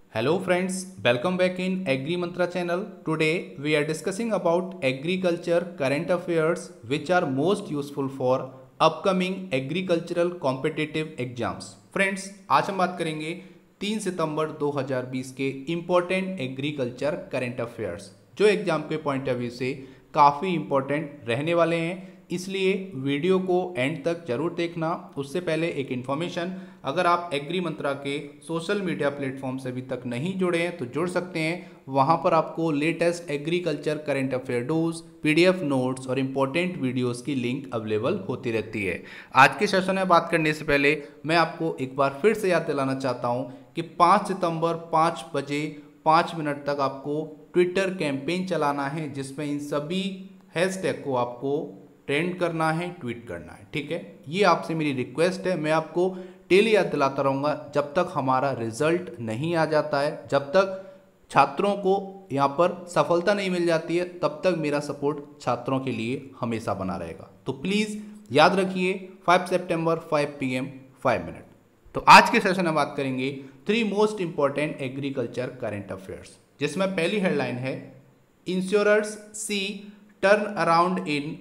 Hello friends, welcome back in Agri Mantra channel. Today we are discussing about agriculture current affairs which are most useful for upcoming agricultural competitive exams. Friends, आज हम बात करेंगे 3 सितंबर 2020 के important agriculture current affairs जो exam के point of view से काफ़ी इम्पोर्टेंट रहने वाले हैं, इसलिए वीडियो को एंड तक जरूर देखना। उससे पहले एक इन्फॉर्मेशन, अगर आप एग्री मंत्रा के सोशल मीडिया प्लेटफॉर्म से अभी तक नहीं जुड़े हैं तो जुड़ सकते हैं। वहां पर आपको latest agriculture current affair dose, PDF notes और इम्पोर्टेंट वीडियोस की लिंक अवेलेबल होती रहती है। आज के सेशन में बात करने से पहले मैं आपको एक बार फिर से याद दिलाना चाहता हूं कि 5 सितंबर 5 बजे 5 मिनट तक आपको ट्विटर कैंपेन चलाना है, जिसमें इन सभी हैशटैग को आपको ट्रेंड करना है, ट्वीट करना है। ठीक है, ये आपसे मेरी रिक्वेस्ट है। मैं आपको डेली याद दिलाता रहूँगा जब तक हमारा रिजल्ट नहीं आ जाता है, जब तक छात्रों को यहाँ पर सफलता नहीं मिल जाती है, तब तक मेरा सपोर्ट छात्रों के लिए हमेशा बना रहेगा। तो प्लीज़ याद रखिए 5 सितंबर 5 PM 5 मिनट। तो आज के सेशन में बात करेंगे 3 most important agriculture current affairs, जिसमें पहली हेडलाइन है insurers see turnaround in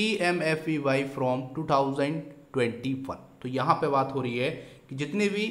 PMFBY from 2021। तो यहाँ पे बात हो रही है कि जितने भी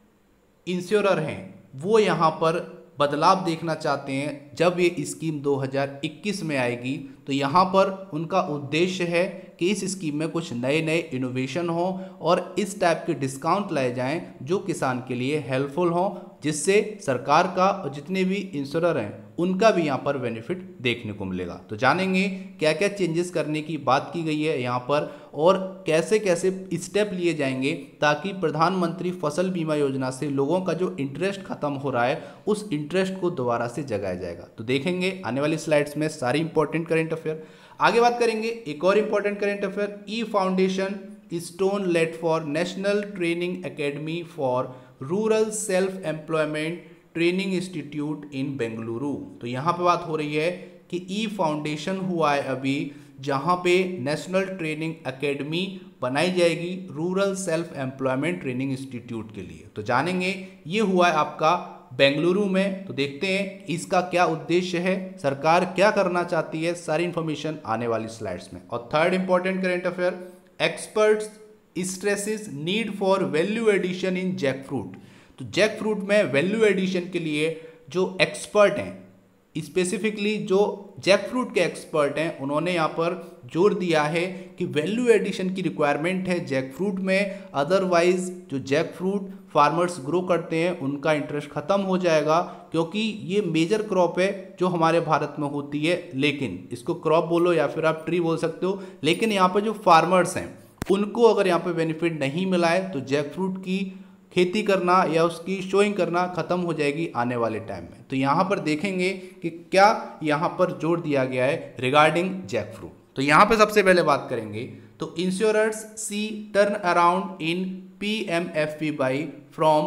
इंश्योरर हैं वो यहाँ पर बदलाव देखना चाहते हैं। जब ये स्कीम 2021 में आएगी तो यहाँ पर उनका उद्देश्य है कि इस स्कीम में कुछ नए नए इनोवेशन हो और इस टाइप के डिस्काउंट लाए जाएं जो किसान के लिए हेल्पफुल हो, जिससे सरकार का और जितने भी इंश्योरर हैं उनका भी यहाँ पर बेनिफिट देखने को मिलेगा। तो जानेंगे क्या क्या चेंजेस करने की बात की गई है यहाँ पर और कैसे कैसे स्टेप लिए जाएंगे ताकि प्रधानमंत्री फसल बीमा योजना से लोगों का जो इंटरेस्ट खत्म हो रहा है उस इंटरेस्ट को दोबारा से जगाया जाएगा। तो देखेंगे आने वाली स्लाइड्स में सारी इंपॉर्टेंट करेंट अफेयर। आगे बात करेंगे एक और इंपॉर्टेंट करेंट अफेयर, ई foundation stone laid for national training academy for rural self employment training institute in Bengaluru. तो यहाँ पे बात हो रही है कि ई फाउंडेशन हुआ है अभी, जहाँ पे नेशनल ट्रेनिंग एकेडमी बनाई जाएगी rural self employment training institute के लिए। तो जानेंगे ये हुआ है आपका बेंगलुरु में। तो देखते हैं इसका क्या उद्देश्य है, सरकार क्या करना चाहती है, सारी इंफॉर्मेशन आने वाली स्लाइड्स में। और third important current affair, experts stresses need for value addition in jackfruit. तो जैक फ्रूट में वैल्यू एडिशन के लिए जो एक्सपर्ट हैं, स्पेसिफिकली जो जैक फ्रूट के एक्सपर्ट हैं, उन्होंने यहाँ पर जोर दिया है कि वैल्यू एडिशन की रिक्वायरमेंट है जैक फ्रूट में, अदरवाइज जो जैक फ्रूट फार्मर्स ग्रो करते हैं उनका इंटरेस्ट खत्म हो जाएगा, क्योंकि ये मेजर क्रॉप है जो हमारे भारत में होती है। लेकिन इसको क्रॉप बोलो या फिर आप ट्री बोल सकते हो, लेकिन यहाँ पर जो फार्मर्स हैं उनको अगर यहाँ पे बेनिफिट नहीं मिला है तो जैक फ्रूट की खेती करना या उसकी शोइंग करना खत्म हो जाएगी आने वाले टाइम में। तो यहाँ पर देखेंगे कि क्या यहाँ पर जोर दिया गया है रिगार्डिंग जैक फ्रूट। तो यहाँ पे सबसे पहले बात करेंगे तो insurers see turnaround in PMFBY from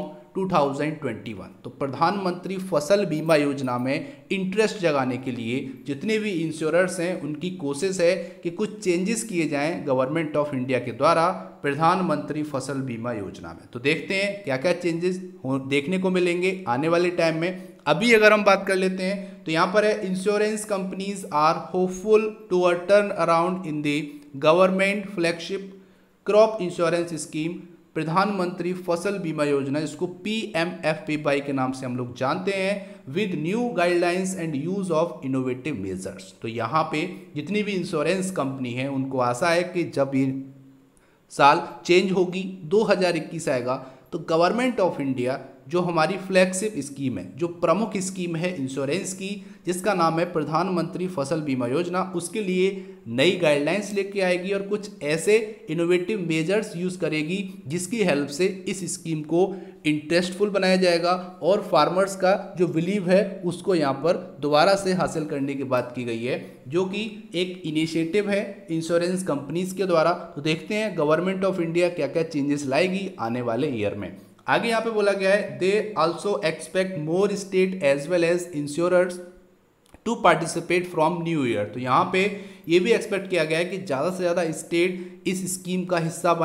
2021। तो प्रधानमंत्री फसल बीमा योजना में इंटरेस्ट जगाने के लिए जितने भी इंश्योरर्स हैं उनकी कोशिश है कि कुछ चेंजेस किए जाएं गवर्नमेंट ऑफ इंडिया के द्वारा प्रधानमंत्री फसल बीमा योजना में। तो देखते हैं क्या क्या चेंजेस देखने को मिलेंगे आने वाले टाइम में। अभी अगर हम बात कर लेते हैं तो यहाँ पर है insurance companies are hopeful to a turnaround in the government flagship crop insurance scheme प्रधानमंत्री फसल बीमा योजना, जिसको PMFBY के नाम से हम लोग जानते हैं, with new guidelines and use of innovative measures. तो यहाँ पे जितनी भी इंश्योरेंस कंपनी है उनको आशा है कि जब ये साल चेंज होगी 2021 आएगा तो गवर्नमेंट ऑफ इंडिया जो हमारी फ्लैगशिप स्कीम है, जो प्रमुख स्कीम है इंश्योरेंस की, जिसका नाम है प्रधानमंत्री फसल बीमा योजना, उसके लिए नई गाइडलाइंस लेके आएगी और कुछ ऐसे इनोवेटिव मेजर्स यूज़ करेगी जिसकी हेल्प से इस स्कीम को इंटरेस्टफुल बनाया जाएगा और फार्मर्स का जो बिलीव है उसको यहाँ पर दोबारा से हासिल करने की बात की गई है, जो कि एक इनिशिएटिव है इंश्योरेंस कंपनीज के द्वारा। तो देखते हैं गवर्नमेंट ऑफ इंडिया क्या क्या चेंजेस लाएगी आने वाले ईयर में। आगे यहाँ पे बोला गया है they also expect more state as well as insurers to participate from new year. तो यहाँ पे ये भी एक्सपेक्ट किया गया है कि ज़्यादा से ज़्यादा स्टेट इस स्कीम का हिस्सा बने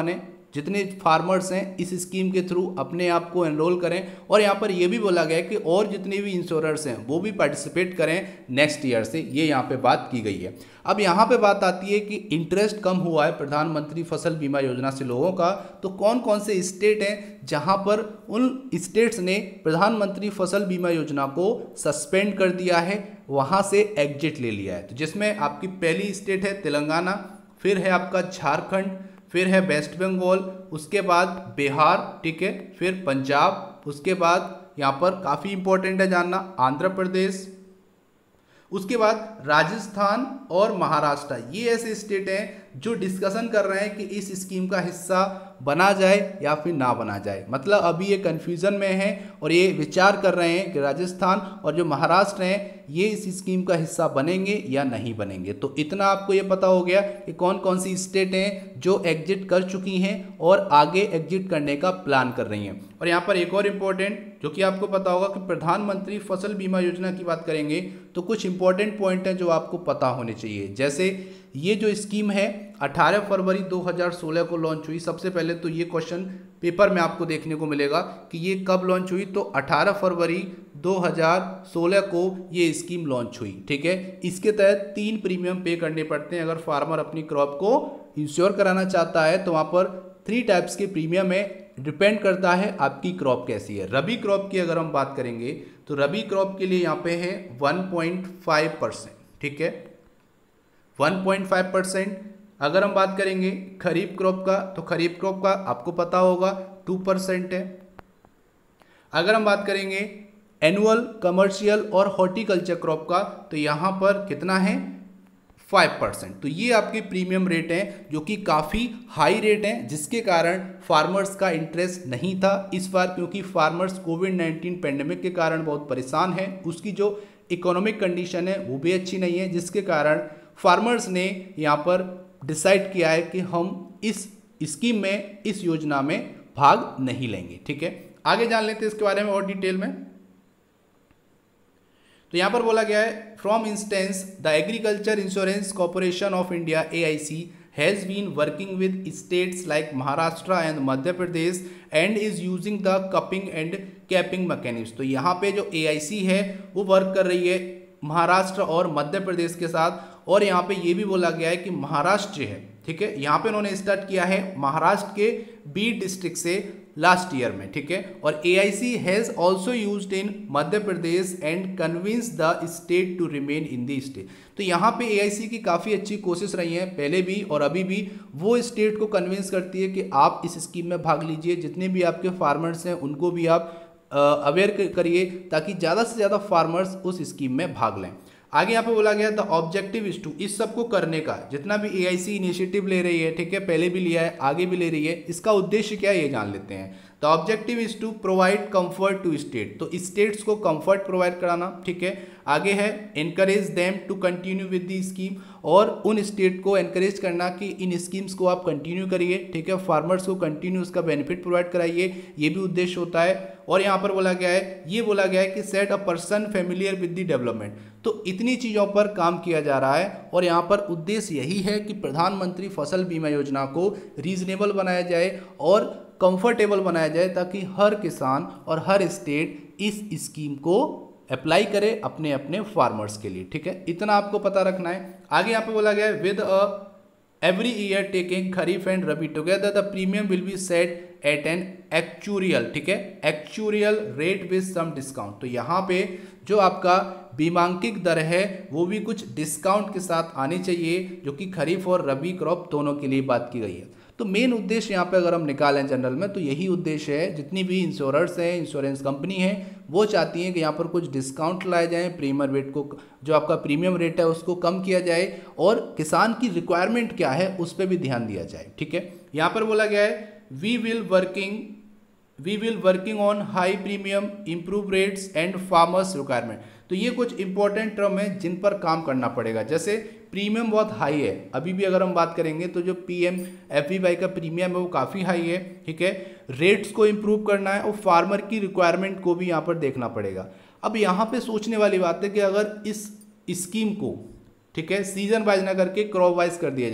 जितने फार्मर्स हैं इस स्कीम के थ्रू अपने आप को एनरोल करें। और यहाँ पर ये भी बोला गया है कि और जितने भी इंश्योरर्स हैं वो भी पार्टिसिपेट करें नेक्स्ट ईयर से, ये यहाँ पे बात की गई है। अब यहाँ पे बात आती है कि इंटरेस्ट कम हुआ है प्रधानमंत्री फसल बीमा योजना से लोगों का, तो कौन कौन से स्टेट हैं जहाँ पर उन स्टेट्स ने प्रधानमंत्री फसल बीमा योजना को सस्पेंड कर दिया है, वहाँ से एग्जिट ले लिया है। तो जिसमें आपकी पहली स्टेट है तेलंगाना, फिर है आपका झारखंड, फिर है वेस्ट बंगाल, उसके बाद बिहार, ठीक है, फिर पंजाब, उसके बाद यहाँ पर काफ़ी इंपॉर्टेंट है जानना आंध्र प्रदेश, उसके बाद राजस्थान और महाराष्ट्र। ये ऐसे स्टेट हैं जो डिस्कशन कर रहे हैं कि इस स्कीम का हिस्सा बना जाए या फिर ना बना जाए। मतलब अभी ये कन्फ्यूज़न में है और ये विचार कर रहे हैं कि राजस्थान और जो महाराष्ट्र हैं ये इस स्कीम का हिस्सा बनेंगे या नहीं बनेंगे। तो इतना आपको ये पता हो गया कि कौन कौन सी स्टेट हैं जो एग्जिट कर चुकी हैं और आगे एग्जिट करने का प्लान कर रही हैं। और यहाँ पर एक और इम्पोर्टेंट जो कि आपको पता होगा कि प्रधानमंत्री फसल बीमा योजना की बात करेंगे तो कुछ इंपॉर्टेंट पॉइंट हैं जो आपको पता होने चाहिए। जैसे ये जो स्कीम है 18 फरवरी 2016 को लॉन्च हुई। सबसे पहले तो ये क्वेश्चन पेपर में आपको देखने को मिलेगा कि ये कब लॉन्च हुई, तो 18 फरवरी 2016 को ये स्कीम लॉन्च हुई, ठीक है। इसके तहत 3 प्रीमियम पे करने पड़ते हैं। अगर फार्मर अपनी क्रॉप को इंश्योर कराना चाहता है तो वहाँ पर 3 टाइप्स के प्रीमियम है, डिपेंड करता है आपकी क्रॉप कैसी है। रबी क्रॉप की अगर हम बात करेंगे तो रबी क्रॉप के लिए यहाँ पे है 1.5%, ठीक है, 1.5%। अगर हम बात करेंगे खरीफ क्रॉप का तो खरीफ क्रॉप का आपको पता होगा 2% है। अगर हम बात करेंगे एनुअल, कमर्शियल और हॉर्टिकल्चर क्रॉप का तो यहाँ पर कितना है 5%। तो ये आपके प्रीमियम रेट हैं जो कि काफ़ी हाई रेट हैं, जिसके कारण फार्मर्स का इंटरेस्ट नहीं था इस बार, क्योंकि फार्मर्स कोविड-19 पेंडेमिक के कारण बहुत परेशान हैं। उसकी जो इकोनॉमिक कंडीशन है वो भी अच्छी नहीं है, जिसके कारण फार्मर्स ने यहाँ पर डिसाइड किया है कि हम इस स्कीम में, इस योजना में भाग नहीं लेंगे, ठीक है। आगे जान लेते हैं इसके बारे में और डिटेल में। तो यहाँ पर बोला गया है from instance the agriculture insurance corporation of India AIC has been working with states like Maharashtra and Madhya Pradesh and is using the cupping and capping mechanism. तो यहाँ पे जो AIC है वो वर्क कर रही है महाराष्ट्र और मध्य प्रदेश के साथ। और यहाँ पे ये भी बोला गया है कि महाराष्ट्र है, ठीक है, यहाँ पे उन्होंने स्टार्ट किया है महाराष्ट्र के बीड डिस्ट्रिक्ट से लास्ट ईयर में, ठीक है। और AIC has also used in Madhya Pradesh and convince the state to remain in the state. तो यहाँ पे AIC की काफ़ी अच्छी कोशिश रही है पहले भी और अभी भी, वो स्टेट को कन्विंस करती है कि आप इस स्कीम में भाग लीजिए। जितने भी आपके फार्मर्स हैं उनको भी आप अवेयर करिए ताकि ज़्यादा से ज़्यादा फार्मर्स उस स्कीम में भाग लें। आगे यहाँ पे बोला गया द ऑब्जेक्टिव इज टू, इस सब को करने का जितना भी AIC इनिशिएटिव ले रही है, ठीक है, पहले भी लिया है आगे भी ले रही है, इसका उद्देश्य क्या है ये जान लेते हैं। The objective is to provide comfort to state, तो स्टेट्स को कंफर्ट प्रोवाइड कराना, ठीक है। आगे है encourage them to continue with the scheme, और उन स्टेट को एनकरेज करना कि इन स्कीम्स को आप कंटिन्यू करिए, ठीक है, फार्मर्स को कंटिन्यू उसका बेनिफिट प्रोवाइड कराइए, ये भी उद्देश्य होता है। और यहाँ पर बोला गया है, ये बोला गया है कि set a person familiar with the development. तो इतनी चीज़ों पर काम किया जा रहा है और यहाँ पर उद्देश्य यही है कि प्रधानमंत्री फसल बीमा योजना को रीजनेबल बनाया जाए और कंफर्टेबल बनाया जाए ताकि हर किसान और हर स्टेट इस स्कीम को अप्लाई करे अपने अपने फार्मर्स के लिए, ठीक है, इतना आपको पता रखना है। आगे यहाँ पे बोला गया है with every year taking kharif and rabi together the premium will be set at an actuarial, ठीक है, actuarial rate with some discount. तो यहाँ पे जो आपका बीमांकित दर है वो भी कुछ डिस्काउंट के साथ आनी चाहिए, जो कि खरीफ और रबी क्रॉप दोनों के लिए बात की गई है। तो मेन उद्देश्य यहाँ पे अगर हम निकालें जनरल में तो यही उद्देश्य है। जितनी भी इंश्योरर्स हैं, इंश्योरेंस कंपनी है, वो चाहती हैं कि यहाँ पर कुछ डिस्काउंट लाए जाएँ, प्रीमियम रेट को, जो आपका प्रीमियम रेट है उसको कम किया जाए और किसान की रिक्वायरमेंट क्या है उस पर भी ध्यान दिया जाए, ठीक है। यहाँ पर बोला गया है we will working on high premium, improve rates and farmers requirement. तो ये कुछ इंपॉर्टेंट टर्म है जिन पर काम करना पड़ेगा। जैसे प्रीमियम बहुत हाई है, अभी भी अगर हम बात करेंगे तो जो PMFBY का प्रीमियम है वो काफ़ी हाई है, ठीक है। रेट्स को इम्प्रूव करना है और फार्मर की रिक्वायरमेंट को भी यहाँ पर देखना पड़ेगा। अब यहाँ पे सोचने वाली बात है कि अगर इस स्कीम को, ठीक है, सीजन वाइज ना करके क्रॉप वाइज कर दिया जाए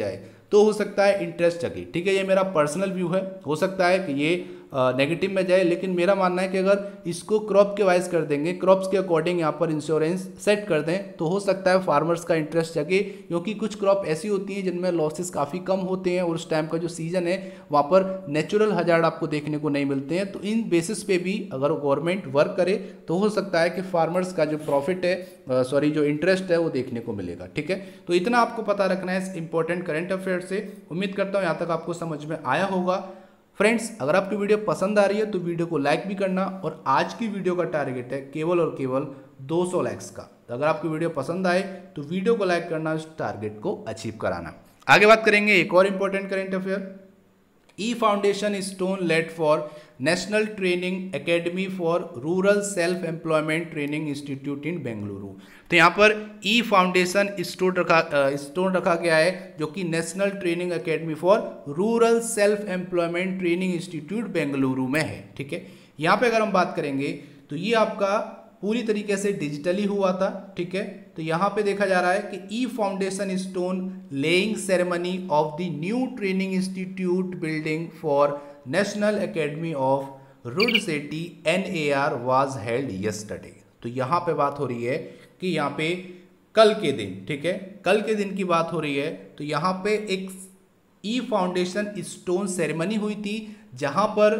तो हो सकता है इंटरेस्ट जगे। ठीक है, ये मेरा पर्सनल व्यू है, हो सकता है कि ये नेगेटिव में जाए, लेकिन मेरा मानना है कि अगर इसको क्रॉप के वाइज कर देंगे, क्रॉप्स के अकॉर्डिंग यहाँ पर इंश्योरेंस सेट कर दें, तो हो सकता है फार्मर्स का इंटरेस्ट जगे, क्योंकि कुछ क्रॉप ऐसी होती हैं जिनमें लॉसेस काफ़ी कम होते हैं और उस टाइम का जो सीजन है वहाँ पर नेचुरल हजार्ड आपको देखने को नहीं मिलते हैं। तो इन बेसिस पे भी अगर गवर्नमेंट वर्क करे तो हो सकता है कि फार्मर्स का जो प्रॉफिट है, जो इंटरेस्ट है वो देखने को मिलेगा। ठीक है, तो इतना आपको पता रखना है इस इंपॉर्टेंट करंट अफेयर से। उम्मीद करता हूँ यहाँ तक आपको समझ में आया होगा। फ्रेंड्स, अगर आपकी वीडियो पसंद आ रही है तो वीडियो को लाइक भी करना, और आज की वीडियो का टारगेट है केवल और केवल 200 लाइक्स का। तो अगर आपकी वीडियो पसंद आए तो वीडियो को लाइक करना, इस टारगेट को अचीव कराना। आगे बात करेंगे एक और इंपॉर्टेंट करंट अफेयर। ई foundation stone laid for national training academy for rural self employment training institute in Bengaluru. तो यहाँ पर ई फाउंडेशन स्टोन रखा गया है, जो कि national training academy for rural self employment training institute Bengaluru में है। ठीक है, यहाँ पे अगर हम बात करेंगे तो ये आपका पूरी तरीके से डिजिटली हुआ था। ठीक है, तो यहाँ पे देखा जा रहा है कि ई foundation stone laying ceremony of the new training institute building for national academy of RUDSETI NAR was held yesterday. तो यहाँ पे बात हो रही है कि यहाँ पे कल के दिन, ठीक है, कल के दिन की बात हो रही है। तो यहाँ पे एक ई फाउंडेशन स्टोन सेरेमनी हुई थी, जहाँ पर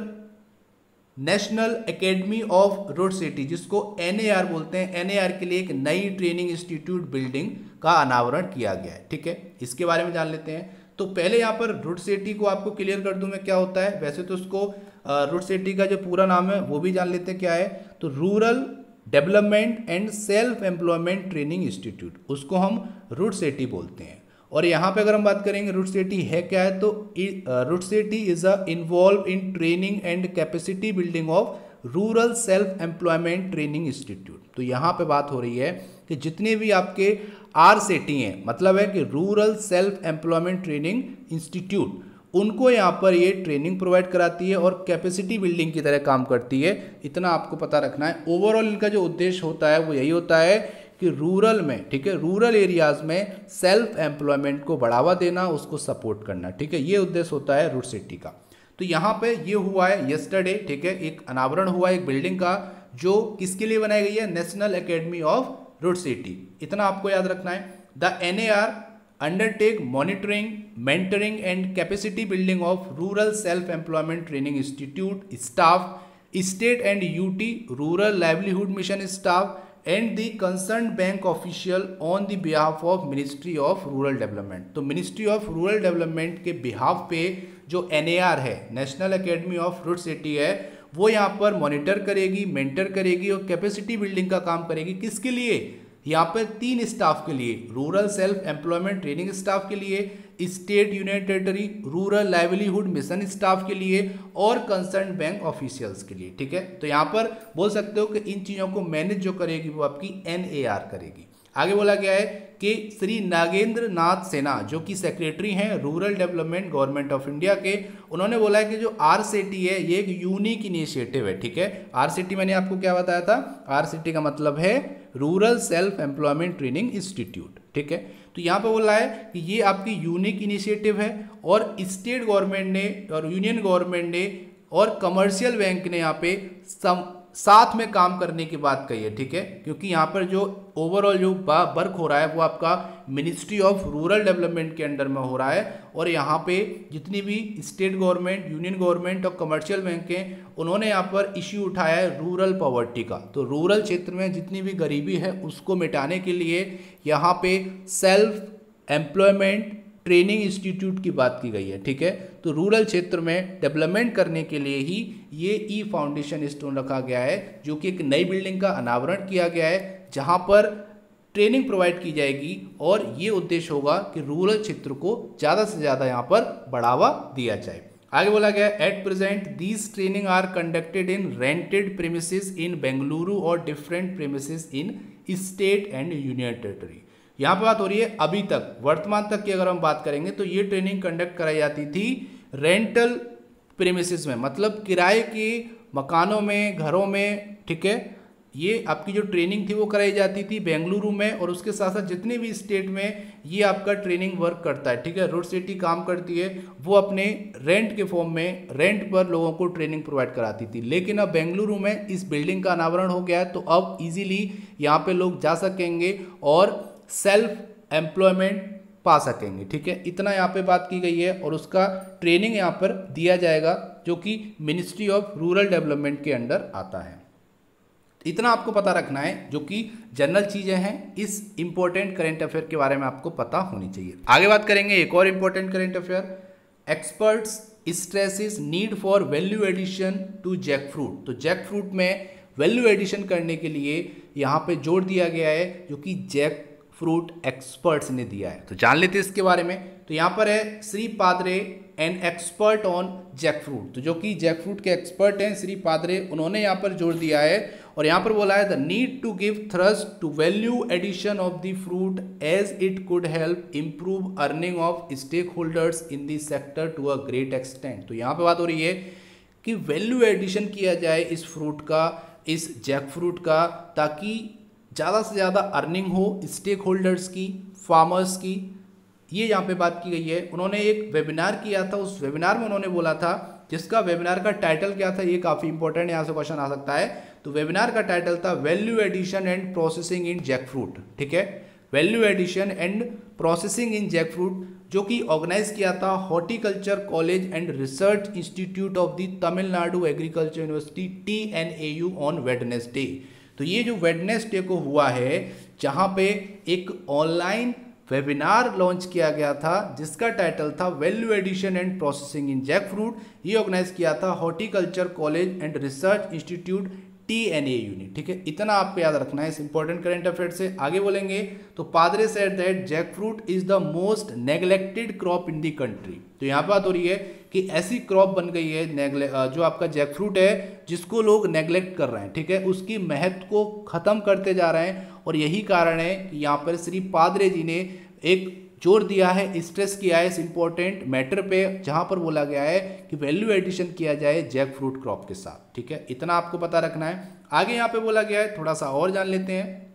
नेशनल एकेडमी ऑफ रुडसेटी, जिसको NAR बोलते हैं, NAR के लिए एक नई ट्रेनिंग इंस्टीट्यूट बिल्डिंग का अनावरण किया गया है। ठीक है, इसके बारे में जान लेते हैं। तो पहले यहाँ पर रुडसेटी को आपको क्लियर कर दूं मैं क्या होता है। वैसे तो उसको रुडसेटी का जो पूरा नाम है वो भी जान लेते हैं क्या है। तो rural development and self employment training institute, उसको हम रुडसेटी बोलते हैं। और यहाँ पे अगर हम बात करेंगे रुडसेटी है क्या है, तो RUDSETI is a involve in training and capacity building of rural self employment training institute. तो यहाँ पे बात हो रही है कि जितने भी आपके RCT हैं, मतलब है कि rural self employment training institute, उनको यहाँ पर ये ट्रेनिंग प्रोवाइड कराती है और कैपेसिटी बिल्डिंग की तरह काम करती है। इतना आपको पता रखना है। ओवरऑल इनका जो उद्देश्य होता है वो यही होता है कि रूरल में, ठीक है, रूरल एरियाज में सेल्फ एम्प्लॉयमेंट को बढ़ावा देना, उसको सपोर्ट करना। ठीक है, ये उद्देश्य होता है रुडसेटी का। तो यहाँ पे ये हुआ है यस्टरडे, ठीक है, एक अनावरण हुआ है एक बिल्डिंग का, जो किसके लिए बनाई गई है, नेशनल एकेडमी ऑफ रुडसेटी। इतना आपको याद रखना है। The NAR undertake monitoring, mentoring and capacity building of rural self employment training institute staff, state and UT rural livelihood mission staff and the concern bank official on the behalf of ministry of rural development. तो ministry of rural development के behalf पे जो NAR है, national academy of रुडसेटी है, वो यहाँ पर monitor करेगी, मेंटर करेगी और कैपेसिटी बिल्डिंग का काम करेगी। किसके लिए, यहाँ पर 3 स्टाफ के लिए, rural self employment training staff के लिए, state union territory rural livelihood mission staff के लिए और कंसर्न बैंक ऑफिशियल्स के लिए। ठीक है, तो यहाँ पर बोल सकते हो कि इन चीज़ों को मैनेज जो करेगी वो आपकी NAR करेगी। आगे बोला गया है कि श्री नागेंद्र नाथ सिन्हा, जो कि सेक्रेटरी हैं rural development government of India के, उन्होंने बोला है कि जो RCT है ये एक यूनिक इनिशिएटिव है। ठीक है, RCT मैंने आपको क्या बताया था, RCT का मतलब है rural self employment training institute. ठीक है, तो यहाँ पे बोल रहा है कि ये आपकी यूनिक इनिशिएटिव है और स्टेट गवर्नमेंट ने और यूनियन गवर्नमेंट ने और कमर्शियल बैंक ने यहाँ पे साथ में काम करने की बात कही है। ठीक है, क्योंकि यहाँ पर जो ओवरऑल जो वर्क हो रहा है वो आपका मिनिस्ट्री ऑफ रूरल डेवलपमेंट के अंडर में हो रहा है, और यहाँ पे जितनी भी स्टेट गवर्नमेंट, यूनियन गवर्नमेंट और कमर्शियल बैंक हैं, उन्होंने यहाँ पर इश्यू उठाया है रूरल पॉवर्टी का। तो रूरल क्षेत्र में जितनी भी गरीबी है उसको मिटाने के लिए यहाँ पे सेल्फ एम्प्लॉयमेंट ट्रेनिंग इंस्टीट्यूट की बात की गई है। ठीक है, तो रूरल क्षेत्र में डेवलपमेंट करने के लिए ही ये ई फाउंडेशन स्टोन रखा गया है, जो कि एक नई बिल्डिंग का अनावरण किया गया है, जहां पर ट्रेनिंग प्रोवाइड की जाएगी और ये उद्देश्य होगा कि रूरल क्षेत्र को ज़्यादा से ज़्यादा यहाँ पर बढ़ावा दिया जाए। आगे बोला गया, at present these training are conducted in rented premises in Bengaluru और different premises in state and union territory. यहाँ पे बात हो रही है अभी तक, वर्तमान तक की अगर हम बात करेंगे तो ये ट्रेनिंग कंडक्ट कराई जाती थी रेंटल प्रेमिसेस में, मतलब किराए के मकानों में, घरों में। ठीक है, ये आपकी जो ट्रेनिंग थी वो कराई जाती थी बेंगलुरु में, और उसके साथ साथ जितने भी स्टेट में ये आपका ट्रेनिंग वर्क करता है, ठीक है, रूट सिटी काम करती है, वो अपने रेंट के फॉर्म में रेंट पर लोगों को ट्रेनिंग प्रोवाइड कराती थी। लेकिन अब बेंगलुरु में इस बिल्डिंग का अनावरण हो गया है, तो अब इजीली यहाँ पे लोग जा सकेंगे और सेल्फ एम्प्लॉयमेंट पा सकेंगे, ठीक है। इतना यहाँ पे बात की गई है, और उसका ट्रेनिंग यहाँ पर दिया जाएगा जो कि मिनिस्ट्री ऑफ रूरल डेवलपमेंट के अंडर आता है। इतना आपको पता रखना है, जो कि जनरल चीजें हैं, इस इंपॉर्टेंट करंट अफेयर के बारे में आपको पता होनी चाहिए। आगे बात करेंगे एक और important current affair, experts stresses need for value addition to jackfruit. तो जैक फ्रूट में वैल्यू एडिशन करने के लिए यहाँ पे जोर दिया गया है, जो कि जैक फ्रूट एक्सपर्ट्स ने दिया है। तो जान लेते हैं इसके बारे में। तो यहाँ पर है Shri Padre an expert on jackfruit, तो जो कि जैक फ्रूट के एक्सपर्ट हैं श्री पादरे, उन्होंने यहाँ पर जोर दिया है और यहाँ पर बोला है the need to give thrust to value addition of the fruit as it could help improve earning of stakeholders in the sector to a great extent. तो यहाँ पे बात हो रही है कि वैल्यू एडिशन किया जाए इस फ्रूट का, इस जैक फ्रूट का, ताकि ज़्यादा से ज़्यादा अर्निंग हो स्टेक होल्डर्स की, फार्मर्स की। ये यहाँ पे बात की गई है। उन्होंने एक वेबिनार किया था, उस वेबिनार में उन्होंने बोला था, जिसका वेबिनार का टाइटल क्या था, ये काफ़ी इंपॉर्टेंट, यहाँ से क्वेश्चन आ सकता है। तो वेबिनार का टाइटल था value addition and processing in jackfruit, ठीक है, value addition and processing in jackfruit, जो कि ऑर्गेनाइज किया था horticulture college and research institute of the Tamil Nadu agriculture university TNAU on Wednesday. तो ये जो वेडनेसडे को हुआ है, जहाँ पे एक ऑनलाइन वेबिनार लॉन्च किया गया था जिसका टाइटल था value addition and processing in jackfruit. ये ऑर्गेनाइज किया था horticulture college and research institute TNAU ने, ठीक है। इतना आपको याद रखना है इस इंपॉर्टेंट करंट अफेयर से। आगे बोलेंगे तो Padre said that jackfruit is the most neglected crop in the country. तो यहाँ बात हो रही है कि ऐसी क्रॉप बन गई है जो आपका जैक फ्रूट है, जिसको लोग नेग्लेक्ट कर रहे हैं, ठीक है, उसकी महत्व को खत्म करते जा रहे हैं। और यही कारण है कि यहाँ पर श्री पादरे जी ने एक जोर दिया है, स्ट्रेस किया है इस इंपॉर्टेंट मैटर पे, जहां पर बोला गया है कि वैल्यू एडिशन किया जाए जैक फ्रूट क्रॉप के साथ, ठीक है। इतना आपको पता रखना है। आगे यहाँ पे बोला गया है, थोड़ा सा और जान लेते हैं।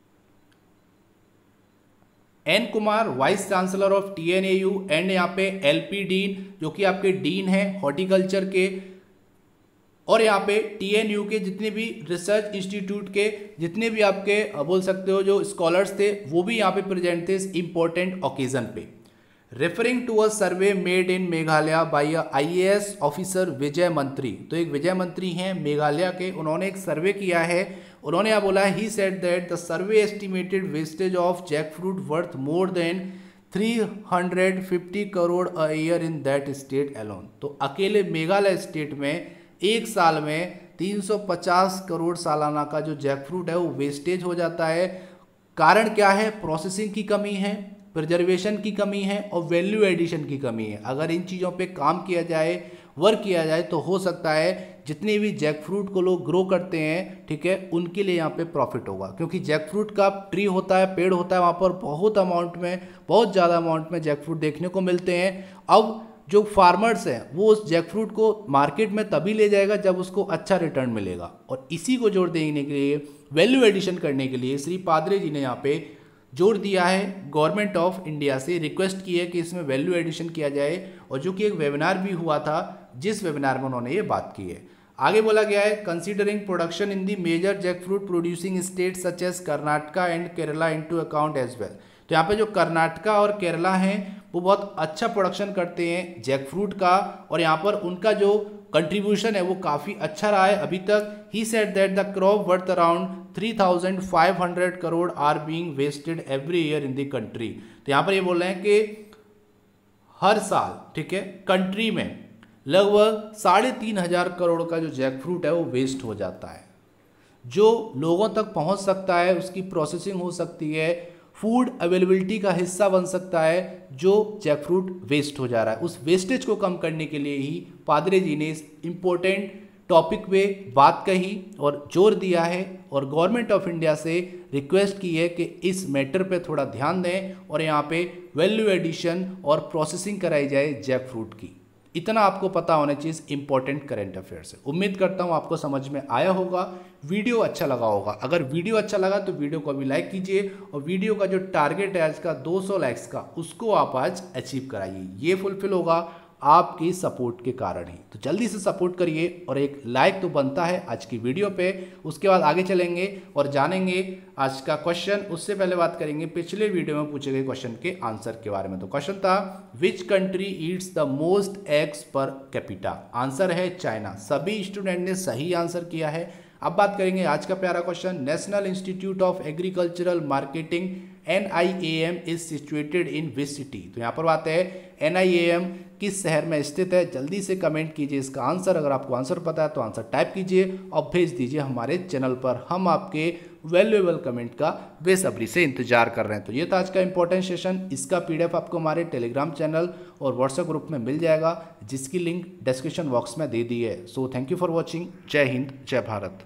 N Kumar vice chancellor of TNAU and यहाँ पे LP डीन, जो कि आपके डीन है हॉर्टिकल्चर के, और यहाँ पे TNU के जितने भी रिसर्च इंस्टीट्यूट के जितने भी आपके बोल सकते हो जो स्कॉलर्स थे, वो भी यहाँ पे प्रेजेंट थे इस इंपॉर्टेंट ओकेजन पे। Referring to a survey made in Meghalaya by IAS officer Vijay Mantri. तो एक विजय मंत्री हैं मेघालय के, उन्होंने एक सर्वे किया है। उन्होंने यहाँ बोला he said that the survey estimated wastage of jackfruit worth more than 350 crore a year in that state alone. तो अकेले मेघालय स्टेट में एक साल में 350 करोड़ सालाना का जो जैक फ्रूट है वो वेस्टेज हो जाता है। कारण क्या है? प्रोसेसिंग की कमी है, प्रिजर्वेशन की कमी है और वैल्यू एडिशन की कमी है। अगर इन चीज़ों पे काम किया जाए, वर्क किया जाए, तो हो सकता है जितने भी जैक फ्रूट को लोग ग्रो करते हैं, ठीक है, उनके लिए यहाँ पे प्रॉफिट होगा। क्योंकि जैक फ्रूट का ट्री होता है, पेड़ होता है, वहाँ पर बहुत अमाउंट में, बहुत ज़्यादा अमाउंट में जैक फ्रूट देखने को मिलते हैं। अब जो फार्मर्स हैं वो उस जैक फ्रूट को मार्केट में तभी ले जाएगा जब उसको अच्छा रिटर्न मिलेगा। और इसी को जोर देने के लिए, वैल्यू एडिशन करने के लिए श्री पादरे जी ने यहाँ पे जोर दिया है, गवर्नमेंट ऑफ इंडिया से रिक्वेस्ट की है कि इसमें वैल्यू एडिशन किया जाए। और जो कि एक वेबिनार भी हुआ था, जिस वेबिनार में उन्होंने ये बात की है। आगे बोला गया है considering production in the major jackfruit producing state such as Karnataka and Kerala into account as well. तो यहाँ पे जो कर्नाटका और केरला हैं वो बहुत अच्छा प्रोडक्शन करते हैं जैक फ्रूट का, और यहाँ पर उनका जो कंट्रीब्यूशन है वो काफ़ी अच्छा रहा है अभी तक। He said that the crop worth around 3,500 crore are being wasted every year in the country. तो यहाँ पर ये बोल रहे हैं कि हर साल, ठीक है, कंट्री में लगभग 3,500 करोड़ का जो जैक फ्रूट है वो वेस्ट हो जाता है। जो लोगों तक पहुँच सकता है, उसकी प्रोसेसिंग हो सकती है, फूड अवेलेबिलिटी का हिस्सा बन सकता है, जो जैक फ्रूट वेस्ट हो जा रहा है, उस वेस्टेज को कम करने के लिए ही पादरे जी ने इस इम्पोर्टेंट टॉपिक पे बात कही और जोर दिया है। और गवर्नमेंट ऑफ इंडिया से रिक्वेस्ट की है कि इस मैटर पे थोड़ा ध्यान दें और यहाँ पे वैल्यू एडिशन और प्रोसेसिंग कराई जाए जैक फ्रूट की। इतना आपको पता होना चाहिए इंपॉर्टेंट करंट अफेयर से। उम्मीद करता हूँ आपको समझ में आया होगा, वीडियो अच्छा लगा होगा। अगर वीडियो अच्छा लगा तो वीडियो को भी लाइक कीजिए और वीडियो का जो टारगेट है आज का 200 लाइक्स का, उसको आप आज अचीव कराइए। ये फुलफिल होगा आपकी सपोर्ट के कारण ही। तो जल्दी से सपोर्ट करिए और एक लाइक तो बनता है आज की वीडियो पे। उसके बाद आगे चलेंगे और जानेंगे आज का क्वेश्चन। उससे पहले बात करेंगे पिछले वीडियो में पूछे गए क्वेश्चन के आंसर के बारे में। तो क्वेश्चन था which country eats the most eggs per capita. Answer है चाइना। सभी स्टूडेंट ने सही आंसर किया है। अब बात करेंगे आज का प्यारा question, national institute of agricultural marketing NIAM is situated in which city. तो यहाँ पर बात है NIAM किस शहर में स्थित है। जल्दी से कमेंट कीजिए इसका आंसर। अगर आपको आंसर पता है तो आंसर टाइप कीजिए और भेज दीजिए हमारे चैनल पर। हम आपके वैल्यूएबल कमेंट का बेसब्री से इंतजार कर रहे हैं। तो ये था आज का इंपॉर्टेंट सेशन। इसका PDF आपको हमारे टेलीग्राम चैनल और व्हाट्सएप ग्रुप में मिल जाएगा, जिसकी लिंक डिस्क्रिप्शन बॉक्स में दे दी है। So thank you for watching. जय हिंद, जय भारत।